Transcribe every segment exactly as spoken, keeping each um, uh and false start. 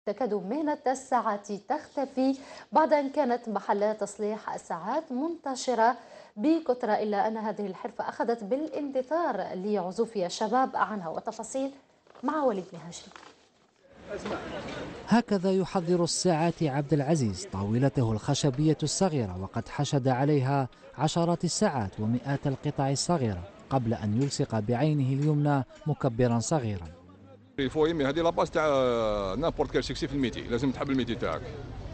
تكاد مهنة الساعات تختفي بعد أن كانت محلات تصليح الساعات منتشرة بكثرة، إلا أن هذه الحرفة أخذت بالاندثار لعزوف الشباب عنها. وتفاصيل مع وليد نهاشم. هكذا يحضر الساعات عبد العزيز طاولته الخشبية الصغيرة، وقد حشد عليها عشرات الساعات ومئات القطع الصغيرة قبل أن يلصق بعينه اليمنى مكبرا صغيرا. الفو يمي هذه لاباس تاع نابورت كال سيكسي في الميتي، لازم تحب الميتي تاعك.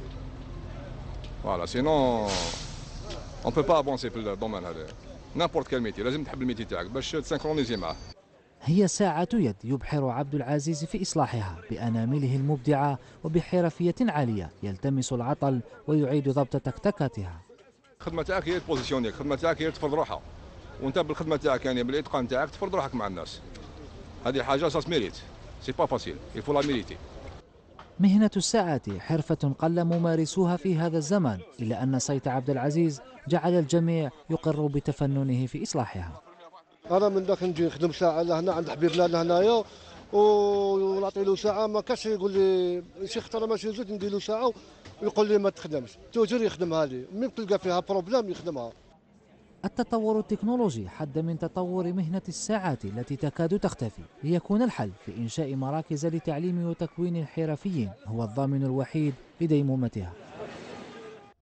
فوالا سينون اون بو با افونسي في الدومين هذا. نابورت كال ميتي لازم تحب الميتي تاعك باش تسانكرونيزي معاه. هي ساعة يد يبحر عبد العزيز في إصلاحها بأنامله المبدعة وبحرفية عالية، يلتمس العطل ويعيد ضبط تكتكاتها. الخدمة تاعك هي تبوزيسيونيك، الخدمة تاعك هي تفرض روحها، وانت بالخدمة تاعك يعني بالاتقان تاعك تفرض روحك مع الناس. هذه حاجة ساس ميريت، سي با فاسيل، يفو لا ميريتي. مهنة الساعات حرفة قل ممارسوها في هذا الزمان، إلا أن صيت عبد العزيز جعل الجميع يقر بتفننه في إصلاحها. انا من ذاك نجي نخدم ساعه لهنا عند حبيبنا لهنايا ونعطي له ساعه، ما كاش يقول لي شي خطره ماشي زوج ندير له ساعه ويقول لي ما تخدمش، توجور يخدمها لي، مين تلقى فيها بروبليم يخدمها. التطور التكنولوجي حد من تطور مهنة الساعات التي تكاد تختفي، ليكون الحل في إنشاء مراكز لتعليم وتكوين الحرفيين هو الضامن الوحيد لديمومتها.